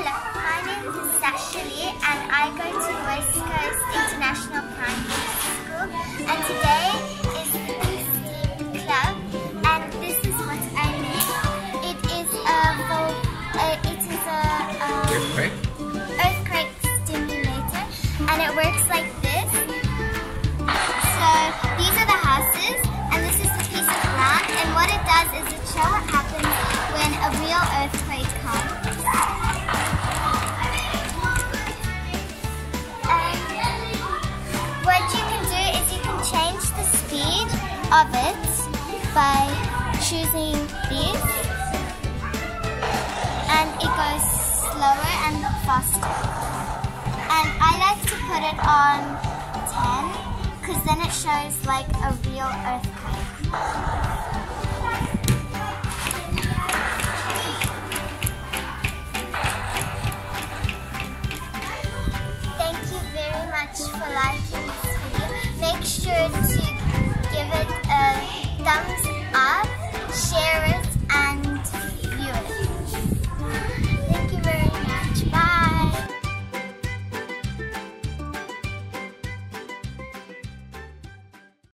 Hello, my name is Sasha-Lee and I go to West Coast International Primary School, and today is the Steam Club, and this is what I made. It is a earthquake stimulator, and it works like this. So these are the houses and this is the piece of ground, and what it does is it shows what happens when a real earthquake comes. What you can do is you can change the speed of it by choosing these, and it goes slower and faster. And I like to put it on 10 because then it shows like a real earthquake. Thank you very much for liking this video. Make sure to